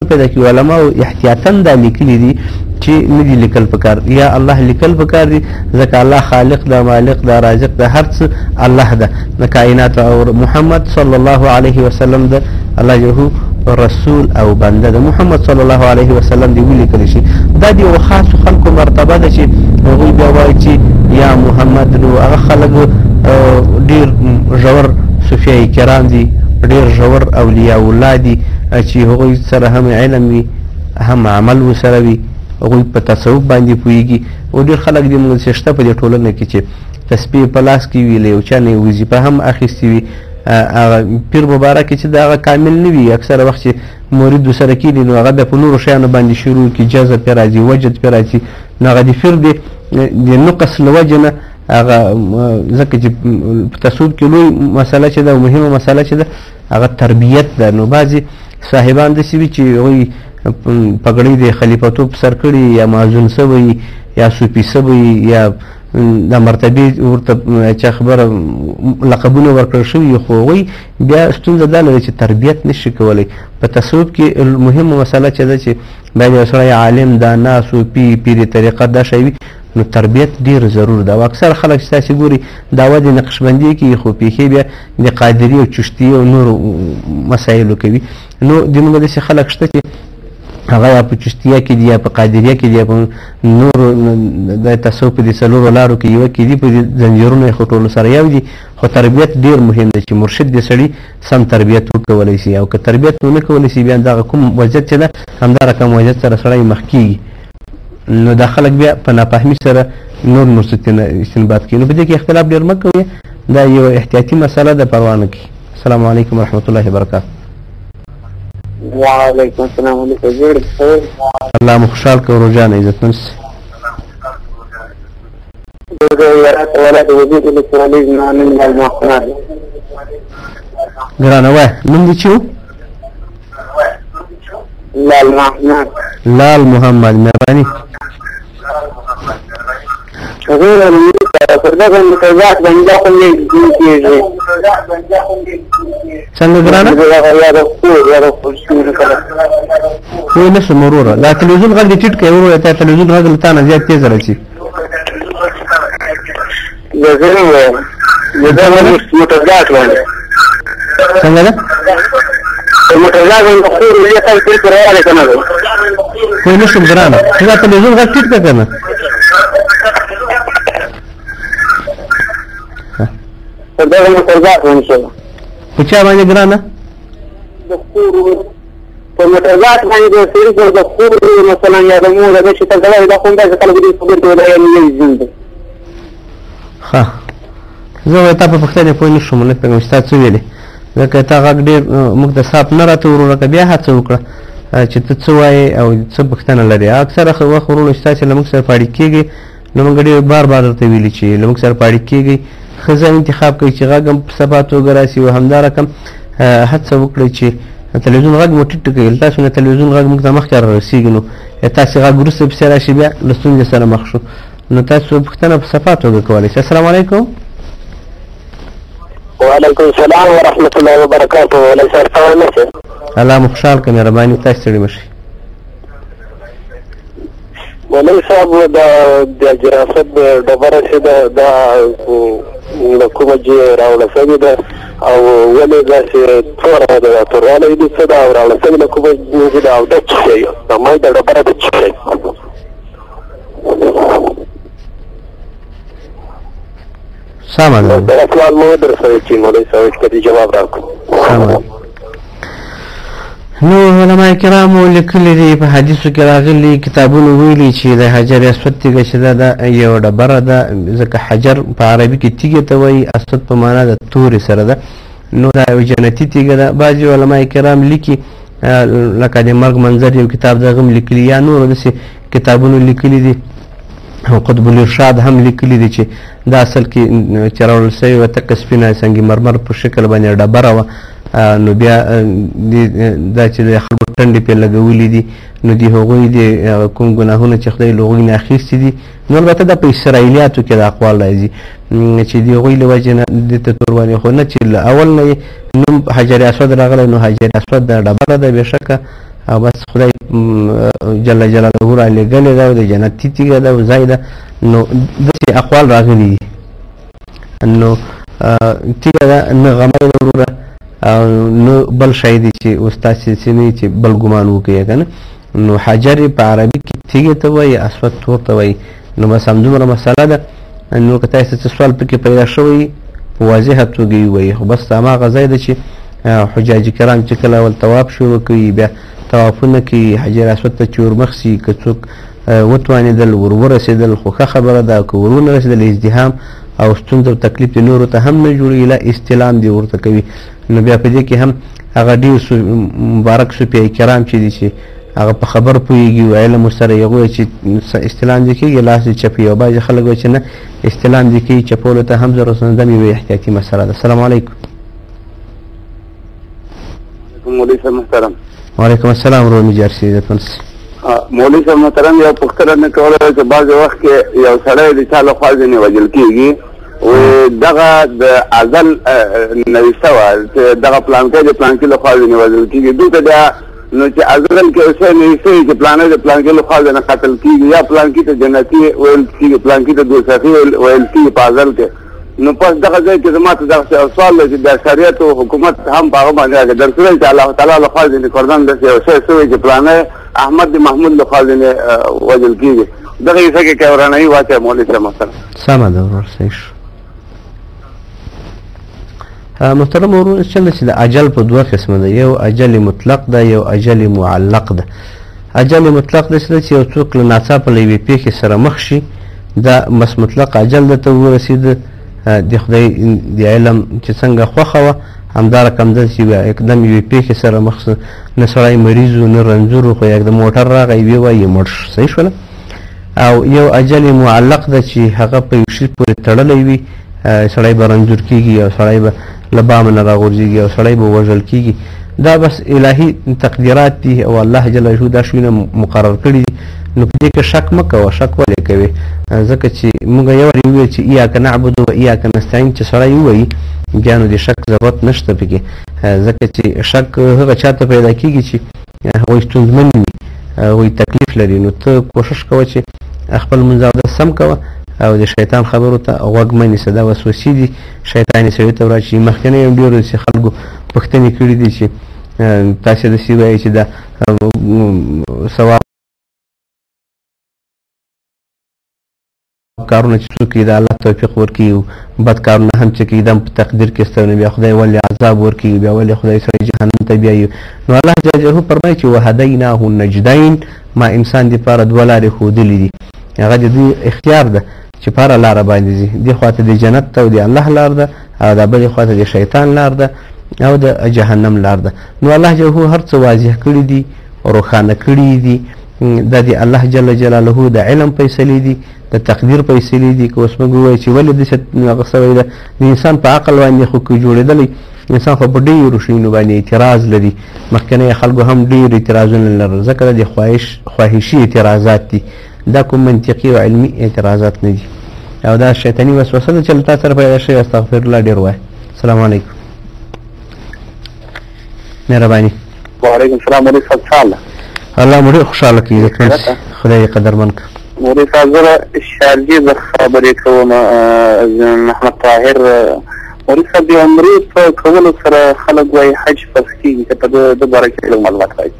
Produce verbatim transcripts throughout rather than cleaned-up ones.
پیدا کړي. علماو احتیاطاً دا لیکلي دي چې نه دي لیکل پکار، یا الله لیکل پکار دي ځکه الله خالق دا، مالک دا، رازق دا، هر څه الله ده د کائنات، او محمد صلی الله علیه وسلم د الله جهو رسول او بنده ده. محمد صلی الله علیه وسلم دی ولیکل شي. دا د یو خاص خلکو مرتبه ده چې هغوی بیا وایي چې یا محمد نو هغه خلک ډېر ژور صوفیه کرام دي، ډېر ژور اولیاء الله دي چې هغوی سره هم علم وي هم عمل ورسره وي، هغوی په تصوف باندې پوهېږي. او ډېر خلک دي موږ چې شته په دې ټولنه کې چې تسبیح په لاس کې وي، له یو چا نه یې وظیفه هم اخیستې وي. هغه پیر مبارک چې د هغه کامل نه وي، اکثره وخت چې مرید ورسره کېني نو هغه بیا په نورو شیانو باندې شروع کړي، جذب پرې راځي، وجد پرې راځي، نو هغه د فر د نقص له وجې نه هغه ځکه چې په تصوف کې لوی مسله چې ده او مهمه مسله چې ده هغه تربیت ده. نو بعضې صاحبان داسې وي چې هغوی پګړۍ د خلیفتوب سر کړي، یا معزون سوی، یا صوفي سوی، یا د مرتبې ورته چا خبره لقبونه ورکړل شوي، خو هغوی بیا ستونزه دا لري چې تربیت نشي کولی. په تصوف کې مهمه مسله چې ده چې باید یو سړی عالم، دانا، صوفي، پیر طریقت دا شی وي، نو تربیت ډیر ضرور ده. او اکثر خلک چې تاسې ګوري دعوه د نقشبندي کوي، خو پیښې بیا د قادري او چشتي او نورو مسایلو کوي. نو زموږ داسې خلک شته چې هغه یا په چشتیه کې دي، یا په قادریه کې دي، یا په نورو د تصوف په دې څلورو لارو کې یوه کې دي، په دې زنجیرونو یې خو ټولو سره یو دي. خو تربیت ډېر مهم دی چې مرشد د سړي سم تربیت وکولی شي، او که تربیت ونه کولی شي بیا دغه کوم وضعیت چې ده همدا رقم وضعیت سره سړی مخ کېږي. نو دا خلک بیا په نافهمي سره نور نور استنباط کوي. نو په دې کې اختلاف ډېر مه کوئ، دا یو احتیاطي مسله ده، پروا نه کوي. السلام علیکم ورحمة الله وبرکاته. وعلیکم السلام علیکم. الله مو خوشحال کړو روجانه عزتمن سي. ګرانه وای نوم دې چې و؟ لال محمد. لال محمد، مهرباني. څنګه ګرانه؟ وای نه شم وروره، دا تلویزیون غږ دې ټیټ کړئ وروره، تا تلویزیون غږ له تا نه زیات تېز راځي. څنګه ده؟ وای نه شم ګرانه، دا تلویزیون غږ ټیټ کړه که نه؟ په چا باندې ګرانه؟ په موټرګاټ باندې د سړي د خور مثلا یا د مور د شي ته دا کوم داسې خلک دي چې ته وایي نه زنده. ښه زه وایي تا په پوښتنې پوه نه شوم، نه پوهېږم چې تا څه ویلې، ځکه تا غږ ډېر موږ ته صاف نه راته وروره، که بیا هڅه وکړه چې ته څه وایې او څه پوښتنه لرې. اکثره وخت وروڼو چې تاسې له موږ سره په اړیکه کېږئ نو موږ ډېر بار بار درته ویلي چې له موږ سره په اړیکه کېږئ، ښه ځای انتخاب کوئ چې غږ هم په صفا توګه راسي، او همدا رقم هڅه وکړئ چې تلویزیون غږ مو ټیټ کړئ. تاسو نه تلویزیون غږ موږ ته مخکې را رسېږي، نو تاسې غږ وروسته پسې راشي بیا له ستونزې سره مخ شو. نو تاسو پوښتنه په صفا توګه کولی شئ. السلام علیکم. وعلیکم السلام ورحمة الله وبرکاته. ولې سر ته ونه الله مو خوشحال کړه، مهرباني تاسې ستړي مه شئ. مولوي صاحب د جراست ډبره چې ده دا له کومه ځایه راوړل شوې ده او ولې داسې توره ده توروالی دي څه ده او راوړل شوې له کومه ځایه ده او دا څه شی د منځ د ډبره ده څه شی؟ سمه ده. دا سوال مو درسوي چې مولوي صاحب که دې جواب راکړو. سمه. نو علماء کرامو لیکلي دي، په حدیثو کې راغلي، کتابونو ویلي چې د حجر اسود تیږه چې ده دا یو ډبره ده، ځکه حجر په عربي کې تیږې ته وایي، اسود په معنا د تورې سره ده. نو دا یو جنتي تیږه ده. بعضې علماء کرام لیکي لکه د مرګ منظر یو کتاب دغه هم لیکلي، یا نورو داسې کتابونو لیکلي دي. قطب الارشاد هم لیکلي دي چې دا اصل کې چې راوړل سوې وه تکه سپینه سنگ مرمر په شکل باندې ډبره وه، نو بیا دا چې د خلکو ټنډې پرې لګولي دي، نو د هغوی د کوم ګناهونه چې خدای له هغوی نه اخیستي دي. نو البته دا په اسرائیلیاتو کې دا اقوال راځي چې د هغوی له وجې نه دې ته توروالی، خو نه چې له اول نه یې نوم حجر اسود راغلی، نو حجر اسود دا ډبره ده بېشکه، او بس خدای جل جلاله را لګلې ده او د جنتي تیږه ده او ځای ده. نو داسې اقوال راغلي دي نو تیږه ده نه غمی ده وروره او نه بل شی دی چې اوس تاسې څه نه چې بل ګمان وکړئ که نه. نو حجر په عربي کې تیږې ته وایي، اسود تور ته وایي. نو بس همدومره مسله ده. نو که تاسې څه سوال پکې پیدا شوی په واضحه توګه یې ووایي، خو بس هماغه ځای ده چې حجاج کرام چې کله اول طواف شروع کوي بیا طوافونه کوي حجر اسود ته چې ورمخ سي که څوک وتوانېدل ور ورسېدل خو ښه خبره ده، که ور ونه رسېدل ازدحام او ستونزه او تکلیف د نورو ته هم نه جوړوي، لا استلام دې ورته کوي. نو بیا په دې کې هم هغه ډېر مبارک صوفیه کرام چې دي چې هغه په خبر پوهېږي او علم ورسره یې هغوی چې استلام دې کېږي لاس دې چپوي، او بعضې خلک وایي چې نه استلام دې کوي چپولو ته هم ضرورت نه ده، یوه احتیاطي مسله ده. السلام علیکم. مولوي صاحب محترم. وعلیکم السلام ورحمة الله عزتمن. مولوي صاحب محترم یو پوښتنه مې کوله چې بعضې وخت کې یو سړی د چا لخوا ځینې وژل کېږي و دغه د ازل نویسته وه چې دغه پلانکی د پلانکي لخوا ځینې وژل کېږي دلته بیا نو چې ازل کې اوسه نویسته وي چې پلانی د پلانکي لخوا ځینې قتل کېږي یا پلانکي ته جنتي ویل کېږي پلانکي ته دوزخي ویل کېږي په ازل کې. نو پس دغه ځای کې زما ته دغه سوال دی چې د شریعت او حکومت هم په هغه باندې راغلی در شوی چې الله تعالی لخوا ځینې کردن داسې یو شی شوی چې پلانی احمد محمود لخوا ځینې وژل کېږي دغه کیسه کې که ورانوي واچوه مولوي صاحب محترم. سمه ده ورور صحیح شو. محترم ورور چله چې د اجل په دوه قسمه ده، یو اجل مطلق ده یو اجل معلق ده. اجل مطلق داسې ده چې یو څوک له ناڅاپه له یوې پېښې سره مخ شي دا بس مطلق اجل ده ته ورسېده د خدای د علم چې څنګه خوښه وه همدا رقم ده چې یکدم یوې پېښې سره مخ شو، نه سړی مریض و نه رنځور و خو یکدم موټر راغی ویې وایي مړ شو. صحیح شوله. او یو اجل معلق ده چې هغه په یو شي پورې تړلی وي، سړی به رنځور کېږي او سړی به له بامه نه راغورځېږي او سړی به وژل کېږي. دا بس الهي تقدیرات دي او الله جل جلاله دا شیونه مقرر کړي دي. نو په دې کې شک مه کوه. شک ولې کوې؟ ځکه چې موږ یو وارې وویل چې ایاک نعبد و ایاک نستعین چې سړی ووایي بیا نو د شک ضرورت نشته پکې، ځکه چې شک هغه چا ته پیدا کېږي چې هغوی ستونزمن وي، هغوی تکلیف لري. نو ته کوشش کوه چې خپل منځ اودس سم کوه او د شیطان خبرو ته غوږ مه نیسه. دا وسوسې دي شیطان یې سړي ته وراچوي. مخکې هم ډېرو داسې خلکو پوښتنې کړي دي چې تاسې داسې وایئ چې دا ثواب کارونه چې څوک د الله توفیق ورکړي او بد کارونه هم چې کوي دا په تقدیر کې ستر نه بیا خدای ولې عذاب ورکړي بیا ولې خدای سړی جهنم ته بیایي. نو الله جل جلاله فرمایي چې وهدیناه النجدین ما انسان دپاره دوه لارې ښودلې دي، هغه د دوی اختیار ده چې په هره لاره باندې ځي. دې خوا ته د جنت ته او د الله لار ده او دا بلې خوا ته د شیطان لار ده او د جهنم لار ده. نو الله جل جلاله هر څه واضح کړي دي روښانه کړي دي. دا د الله جل جلاله د علم فیصلې دي د تقدیر فیصلې دي. که اوس موږ ووایو چې ولې داسې هغه سوی ده د انسان په عقل باندې خو که جوړېدلی انسان خو په ډېرو شیانو باندې اعتراض لري. مخکینی خلکو هم ډېر اعتراضونه لرل ځکه دا د خواهش خواهشي اعتراضات دي، دا کوم منطقي او علمي اعتراضات نه دي. او دا شیطاني وسوسه ده چې له تا سره پیدا شوې. استغفر الله ډېر وایه. السلام علیکم. مهرباني. وعلیکم السلام مولوي صاحب څه حال ده؟ الله مو ډېر خوشحاله کړي عزتمن خدای دې قدرمن کړه. مولوي صاحب زه شارجې زه خبرې کوم محمد طاهر. مولوي صاحب د عمرې په کولو سره خلک وایي حج فرض کېږي که په ده باره کې لږ معلومات راکړي.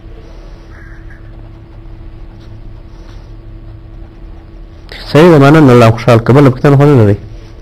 صحیح ده مننه الله خوشحال که بله پوښتنه خو نه لرئ.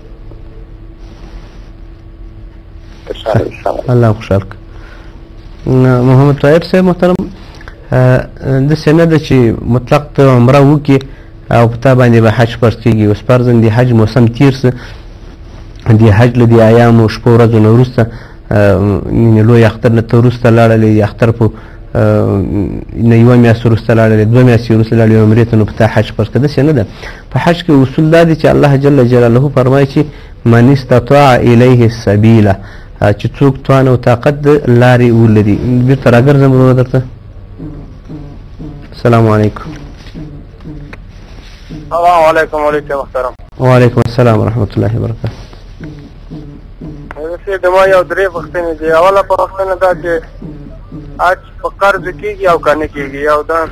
الله خوشحال که. محمد طاهر صاحب محترم داسې نه ده چې مطلق ته عمره وکړي او په تا باندې به حج فرض کېږي. اوس فرضاً د حج موسم تېر شه، د حج له دې ایامو شپو ورځو نه وروسته لوی اختر نه ته وروسته لاړلې، د اختر په نه یوه میاشت وروسته لاړلې، دوه میاشتې وروسته لاړلې عمرې ته، نو په تا حج فرض کړه. داسې نه ده. په حج کې اصول دا دي چې الله جل جلاله فرمایي چې من استطاع الیه السبیله، چې څوک توان او طاقت د لارې ولري. بېرته راګرځم ورونه درته. السلام علیکم. السلام علیکم مولوي صاحب محترم. وعلیکم السلام ورحمة الله وبرکاته. زه د ما یو درې پوښتنې دي. اوله پوښتنه دا چې اج په قرض کېږي او که نه کېږي. او دا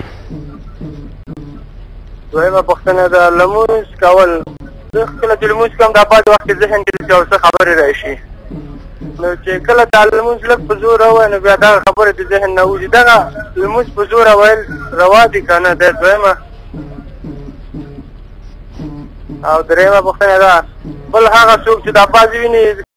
دویمه پوښتنه ده لمونځ کول. زه کله چې لمونځ کوم دا بعض وخت کې ذهن کې چې یو څه خبرې راشي، نو چې کله دا لمونځ لږ په زوره ووایي نو بیا دغه خبرې د ذهن نه وځي. دغه لمونځ په زوره ویل روا دي که نه؟ دا دویمه. او درېیمه پوښتنه ده بل هغه څوک چې دا بعضې ویني